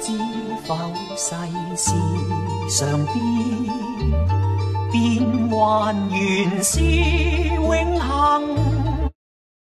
知否世事常變，變幻原是永恆。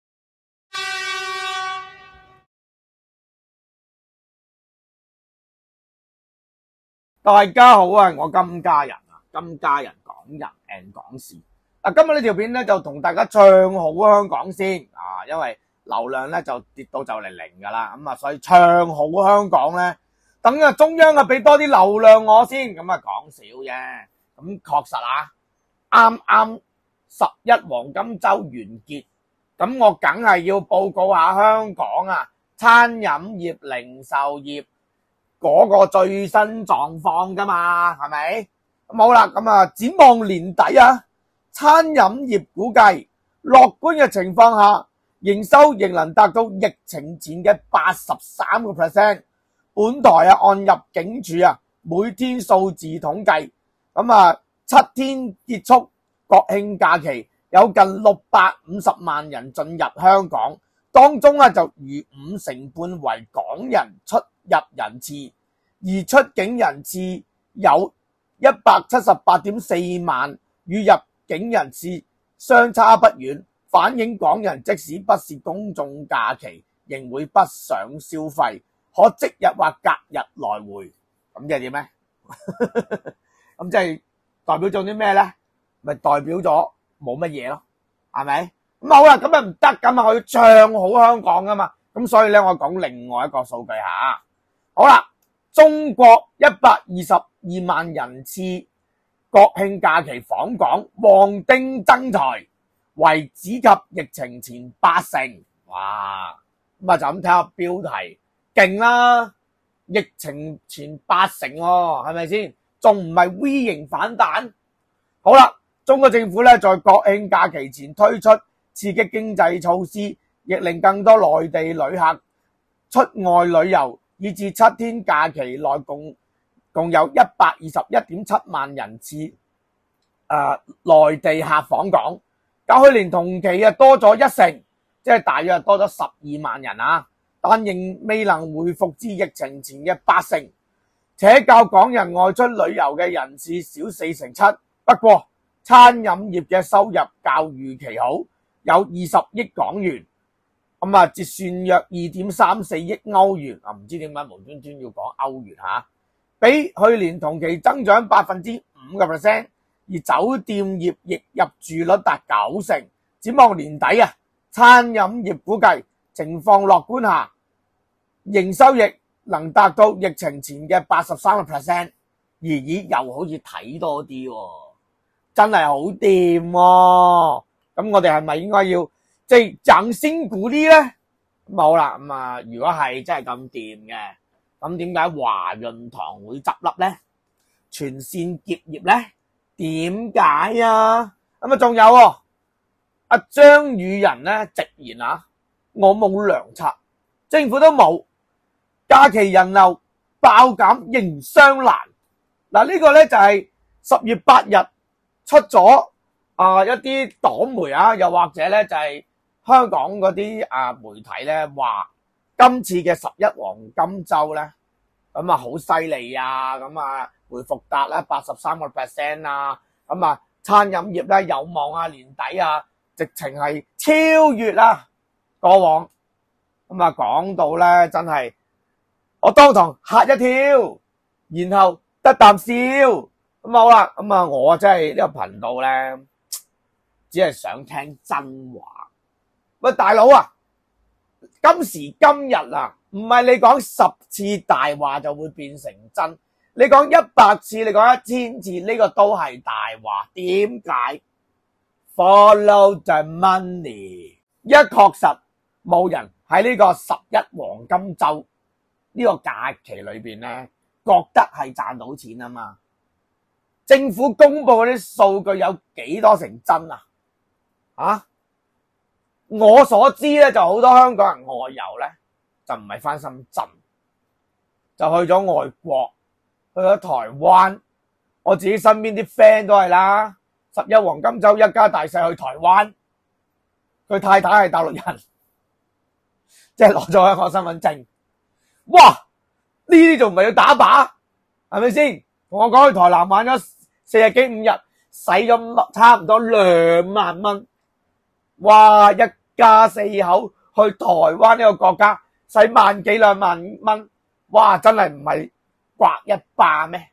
大家好啊，我金家人啊，金家人講人 and 講事。今日呢條片咧就同大家唱好香港先啊，因為流量咧就跌到就嚟零噶啦，咁啊所以唱好香港咧，等啊中央啊俾多啲流量我先，咁啊講少啫。咁確實啊，啱啱11黃金週完結，咁我梗係要報告下香港啊餐飲業、零售業嗰個最新狀況噶嘛，係咪？咁好啦，咁啊展望年底啊，餐飲業估計樂觀嘅情況下，營收仍能達到疫情前嘅 83%。本台啊按入境處啊每天數字統計，咁啊7天結束國慶假期，有近650萬人進入香港，當中啊就逾50%為港人出入人次，而出境人次有178.4萬，與入境人次相差不遠，反映港人即使不是公眾假期，仍會北上消費，可即日或隔日來回。咁即係點呢？咁即係代表咗啲咩呢？咪代表咗冇乜嘢咯，係咪？咁好啦，咁啊唔得，咁啊我要唱好香港噶嘛，咁所以咧我講另外一個數據下。好啦，中國122萬人次國慶假期訪港，旺丁增財，為只及疫情前80%。哇！咁啊就咁睇下標題，勁啦！疫情前80%喎，係咪先？仲唔係 V 型反彈？好啦，中國政府咧在國慶假期前推出刺激經濟措施，亦令更多內地旅客出外旅遊，以至7天假期內共有121.7萬人次內地客訪港，較去年同期啊多咗1成，即係大約多咗12萬人啊，但仍未能回復至疫情前嘅80%，且較港人外出旅遊嘅人次少47%。不過餐飲業嘅收入較預期好，有20億港元，咁啊折算約2.34億歐元啊，唔知點解無端端要講歐元嚇，比去年同期增長 5%， 而酒店業亦入住率達90%。展望年底啊，餐飲業估計情況樂觀下，營收亦能達到疫情前嘅 83%， 又好似睇多啲喎，真係好掂喎。咁我哋係咪應該要即係掌聲鼓勵呢？冇啦，咁啊如果係真係咁掂嘅，咁點解華潤堂會執笠呢？全線結業呢？點解啊？咁啊仲有阿張宇人呢直言啊，我冇良策，政府都冇，假期人流爆減營商難。嗱呢個呢就係10月8日出咗一啲黨媒啊，又或者呢就係香港嗰啲媒體呢話今次嘅11黃金週呢，咁啊好犀利啊，咁啊回復達啦 83% 啊，咁啊餐飲業呢有望啊年底啊直情係超越啦過往，咁啊講到呢真係我當堂嚇一跳，然後得啖笑。咁好啦，咁啊我真係呢個頻道呢只係想聽真話。喂大佬啊，今時今日啊，唔係你講10次大話就會變成真，你講100次，你講1000次，呢個都係大話。點解？ Follow the money。 一確實冇人喺呢個11黃金週呢個假期裏邊呢覺得係賺到錢啊嘛。政府公布嗰啲數據有幾多成真啊？我所知咧就好多香港人外遊咧就唔係返深圳，就去咗外國，去咗台灣。我自己身邊啲 friend 都係啦，11黃金週一家大細去台灣，佢太太係大陸人，即係攞咗香港身份證。哇！ 呢啲仲唔係要打靶？係咪先？同我講去台南玩咗4日幾5日，使咗差唔多2萬蚊。哇！一家4口去台灣呢個國家，使1萬幾2萬蚊。哇！真係唔係刮一巴咩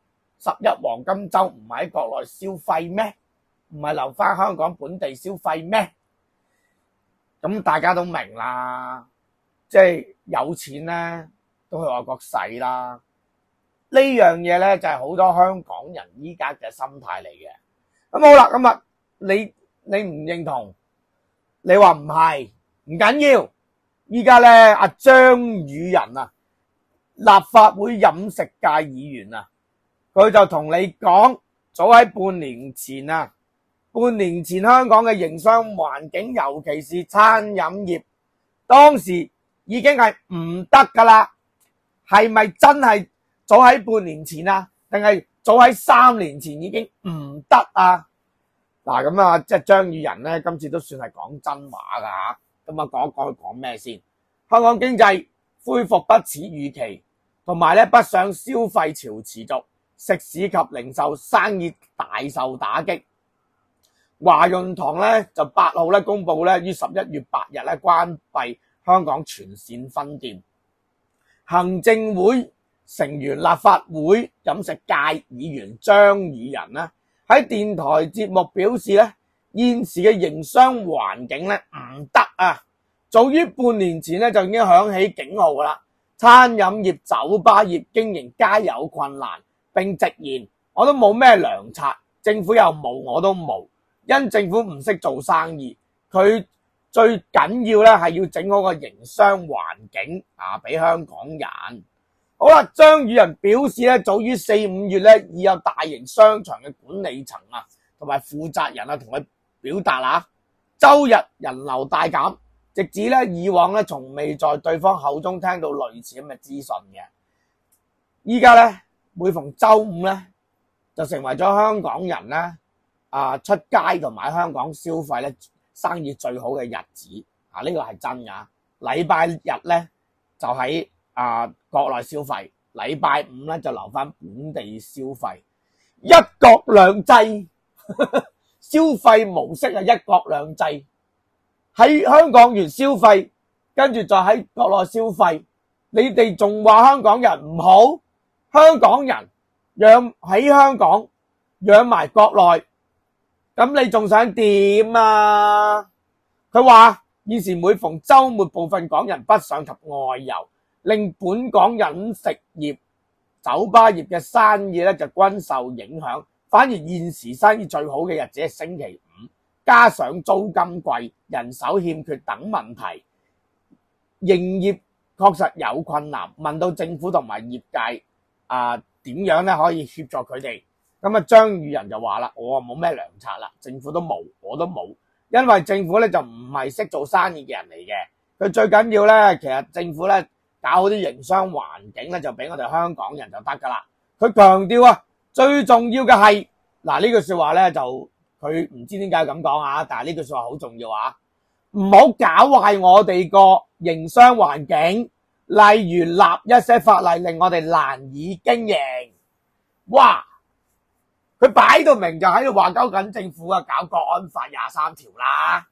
？11黃金週唔係喺國內消費咩？唔係留翻香港本地消費咩？咁大家都明啦，即係有錢咧都去外國使啦。呢樣嘢咧就係好多香港人依家嘅心態嚟嘅。咁好啦，咁啊你唔認同，你話唔係唔緊要。依家咧阿張宇人啊，立法會飲食界議員啊，佢就同你講，早喺半年前香港嘅營商環境，尤其是餐飲業，當時已經係唔得噶啦。係咪真係早喺半年前啊？定係早喺3年前已經唔得啊？嗱，咁啊，即係張宇人咧，今次都算係講真話噶吓。咁啊，講一講佢講咩先？香港經濟恢復不似預期，同埋咧北上消費潮持續，食肆及零售生意大受打擊。華潤堂咧就8號咧公布咧於11月8日咧關閉香港全線分店。行政會成員、立法會飲食界議員張宇人咧喺電台節目表示咧，現時嘅營商環境咧唔得啊，早於半年前咧就已經響起警號啦。餐飲業、酒吧業經營皆有困難，並直言我都冇咩良策，政府又冇，我都冇。因政府唔識做生意，佢最緊要咧係要整好個營商環境啊，俾香港人。好啦，張宇人表示咧，早於4、5月咧已有大型商場嘅管理層啊同埋負責人啊同佢表達啦，周日人流大減，直指咧以往咧從未在對方口中聽到類似咁嘅資訊嘅。依家咧每逢周五咧就成為咗香港人咧出街同埋香港消費咧生意最好嘅日子啊！呢個係真噶。禮拜日咧就喺國內消費，禮拜五咧就留翻本地消費。一國兩制消費模式係一國兩制，喺香港完消費，跟住再喺國內消費。你哋仲話香港人唔好？香港人養喺香港養埋國內，咁你仲想點啊？佢話現時每逢週末，部分港人北上及外遊，令本港飲食業、酒吧業嘅生意咧就均受影響。反而現時生意最好嘅日子係星期五，加上租金貴、人手欠缺等問題，營業確實有困難。問到政府同埋業界點樣咧可以協助佢哋？咁張宇人就話啦，我冇咩良策啦，政府都冇，我都冇，因為政府咧就唔係識做生意嘅人嚟嘅。佢最緊要咧，其實政府咧搞好啲營商環境咧，就俾我哋香港人就得噶啦。佢強調最重要嘅係呢句說話咧，就佢唔知點解咁講啊，但係呢句說話好重要啊，唔好搞壞我哋個營商環境，例如立一些法例令我哋難以經營。哇！佢擺到明就喺度話鳩緊政府搞國安法23條啦，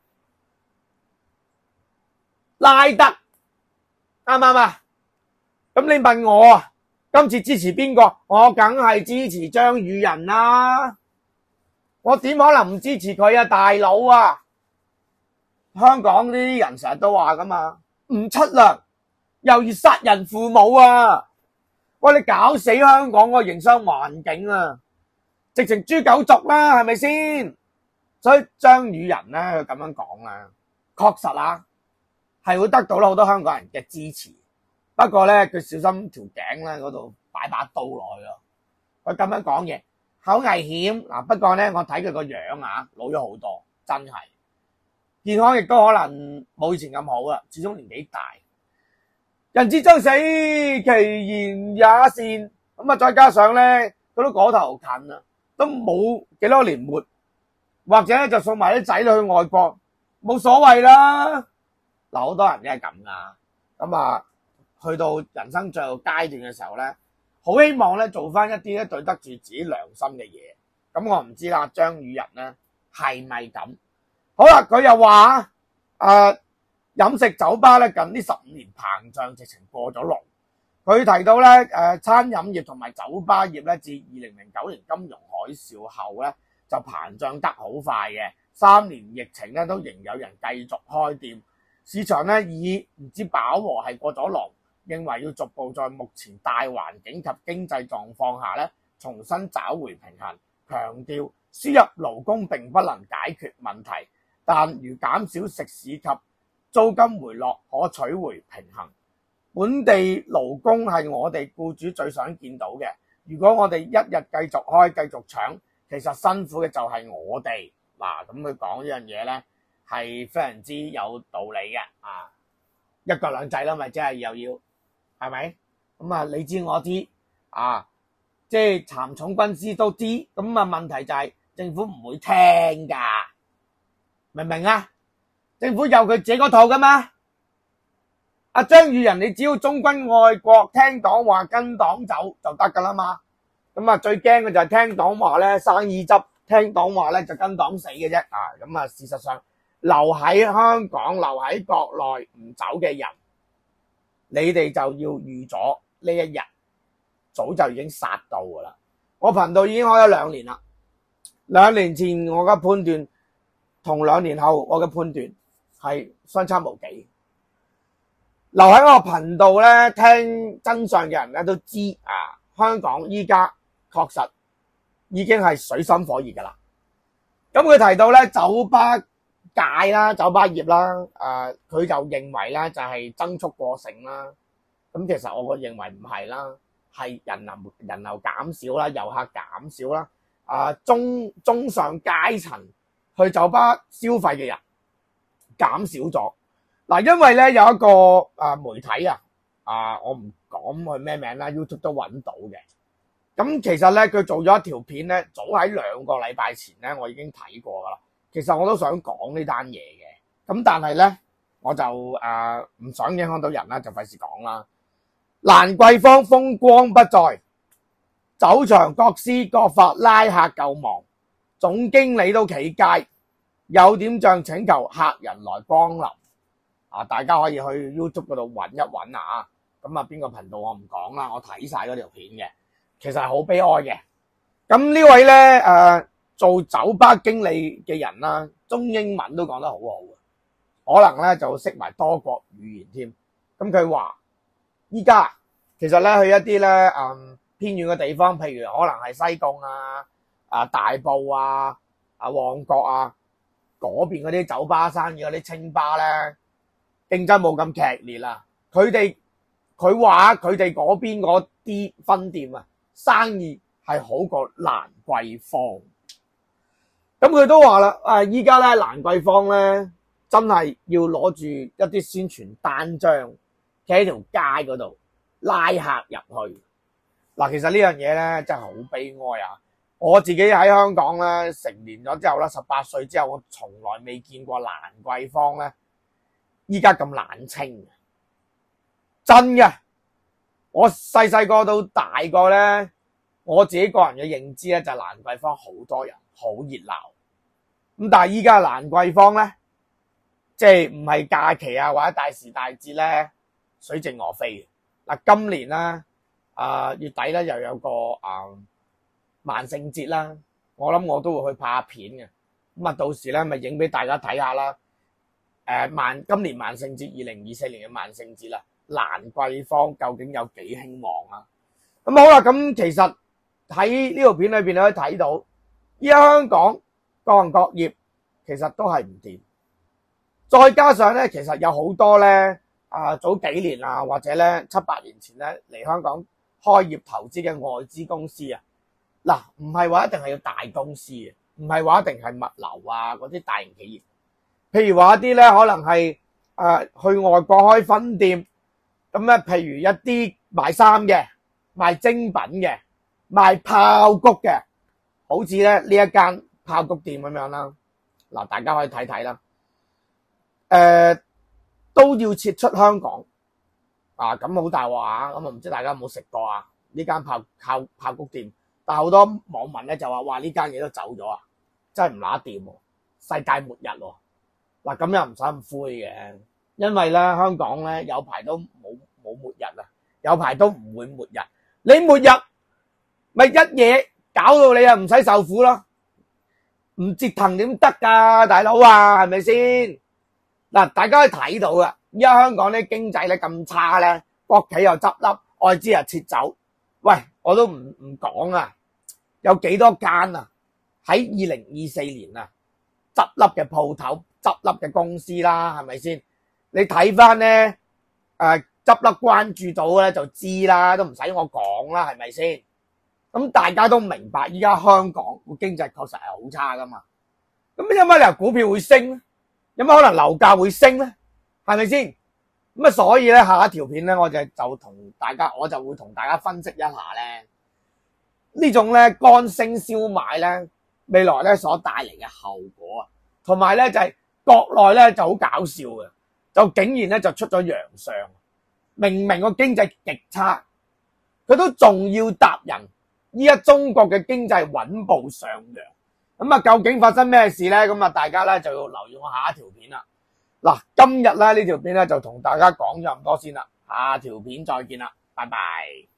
拉得啱唔啱啊？咁你問我今次支持邊個？我梗係支持張宇人啦，我點可能唔支持佢啊？大佬啊，香港呢啲人成日都話噶嘛，唔出糧又要殺人父母啊！喂，你搞死香港個營商環境啊！直情豬狗族啦，係咪先？所以張宇人咧，佢咁樣講啦，確實係會得到好多香港人嘅支持。不過咧，佢小心條頸咧嗰度擺把刀落去咯。佢咁樣講嘢好危險嗱。不過咧，我睇佢個樣老咗好多，真係健康亦都可能冇以前咁好啦。始終年紀大，人之將死，其言也善。咁再加上咧，佢都嗰頭近啦。都冇幾多年活，或者就送埋啲仔女去外國，冇所謂啦。好多人都係咁噶，咁去到人生最後階段嘅時候咧，好希望咧做翻一啲咧對得住自己良心嘅嘢。咁我唔知啦，張宇人咧係咪咁？好啦，佢又話飲食酒吧咧近呢15年膨脹，直情過咗龍。佢提到咧餐飲業同埋酒吧業咧，自2009年金融海嘯後咧就膨脹得好快嘅。3年疫情咧都仍有人繼續開店，市場咧已唔知飽和係過咗龍，認為要逐步在目前大環境及經濟狀況下咧重新找回平衡，強調輸入勞工並不能解決問題，但如減少食肆及租金回落可取回平衡。本地勞工係我哋僱主最想見到嘅，如果我哋一日繼續開繼續搶，其實辛苦嘅就係我哋。嗱，咁佢講呢樣嘢咧係非常之有道理嘅一國兩制啦，咪即係又要係咪？咁你知我知即係蠶重軍師都知，咁問題就係政府唔會聽噶，明唔明啊？政府有佢自己嗰套噶嘛？阿張宇人，你只要忠君愛國，聽黨話跟黨走就得噶啦嘛。咁最驚嘅就係聽黨話咧生意執，聽黨話咧就跟黨死嘅啫。咁事實上留喺香港、留喺國內唔走嘅人，你哋就要預咗呢一日，早就已經殺到噶啦。我頻道已經開咗2年啦，2年前我嘅判斷同2年後我嘅判斷係相差無幾。留喺我頻道咧聽真相嘅人咧都知香港依家確實已經係水深火熱噶啦。咁佢提到咧酒吧界啦、酒吧業啦，佢就認為咧就係增速過剩啦。咁其實我認為唔係啦，係人流減少啦，遊客減少啦，中上階層去酒吧消費嘅人減少咗。因為咧有一個媒體我唔講佢咩名啦 ，YouTube 都揾到嘅。咁其實咧佢做咗一條片咧，早喺2個禮拜前咧我已經睇過噶啦。其實我都想講呢單嘢嘅，咁但係咧我就唔想影響到人啦，就費事講啦。蘭桂坊風光不再，酒場各施各法拉客夠忙，總經理都企街，有點像請求客人來光臨。大家可以去 YouTube 嗰度揾一揾咁邊個頻道我唔講啦，我睇晒嗰條片嘅，其實係好悲哀嘅。咁呢位咧做酒吧經理嘅人啦，中英文都講得好好，可能咧就識埋多國語言添。咁佢話依家其實咧去一啲咧偏遠嘅地方，譬如可能係西貢大埔旺角嗰邊嗰啲酒吧生意嗰啲清吧咧，競爭冇咁劇烈啦。佢話佢哋嗰邊嗰啲分店生意係好過蘭桂坊。咁佢都話啦，依家咧蘭桂坊咧真係要攞住一啲宣傳單張，企喺條街嗰度拉客入去。其實呢樣嘢咧真係好悲哀。我自己喺香港咧成年咗之後啦，18歲之後，我從來未見過蘭桂坊咧依家咁冷清，真嘅。我細個到大個咧，我自己個人嘅認知咧就係蘭桂坊好多人，好熱鬧。咁但係依家蘭桂坊咧，即係唔係假期或者大時大節咧，水靜鵝飛。今年咧月底咧又有個萬聖節啦，我諗我都會去拍下片嘅。咁到時咧咪影俾大家睇下啦。今年萬聖節2024年嘅萬聖節啦，蘭桂坊究竟有幾興旺咁好啦，咁其實喺呢條片裏邊你可以睇到，依家香港各行各業其實都係唔掂。再加上咧，其實有好多咧早幾年或者咧7、8年前咧嚟香港開業投資嘅外資公司唔係話一定係要大公司唔係話一定係物流嗰啲大型企業。譬如話一啲咧可能係去外國開分店，咁咧譬如一啲賣衫嘅、賣精品嘅、賣炮谷嘅，好似咧呢一間炮谷店咁樣啦。大家可以睇睇啦。都要撤出香港咁好大鑊啊！咁唔知大家有冇食過啊？呢間爆谷店，但係好多網民咧就話：哇！呢間嘢都走咗啊，真係唔乸掂喎，世界末日喎！嗱，咁又唔使咁灰嘅，因為咧香港咧有排都冇末日啊，有排都唔會末日。你末日咪一嘢搞到你啊唔使受苦咯，唔折騰點得㗎，大佬啊，係咪先？嗱，大家可以睇到㗎，而家香港啲經濟咧咁差咧，國企又執笠，外資又撤走。喂，我都唔講啊，有幾多間啊喺2024年啊執笠嘅鋪頭、執笠嘅公司啦，係咪先？你睇翻咧執笠關注到咧就知啦，都唔使我講啦，係咪先？咁大家都明白，依家香港個經濟確實係好差噶嘛。咁有乜理由股票會升咧？有乜可能樓價會升咧？係咪先？咁所以咧下一條片咧，我就同大家，我就會同大家分析一下咧呢種咧乾升燒賣咧未來咧所帶嚟嘅後果啊，同埋咧就係國內咧就好搞笑嘅，就竟然咧就出咗洋相，明明個經濟極差，佢都仲要答人。依家中國嘅經濟穩步上揚，咁究竟發生咩事咧？咁大家咧就要留意我下一條片啦。嗱，今日咧呢條片咧就同大家講咗咁多先啦，下條片再見啦，拜拜。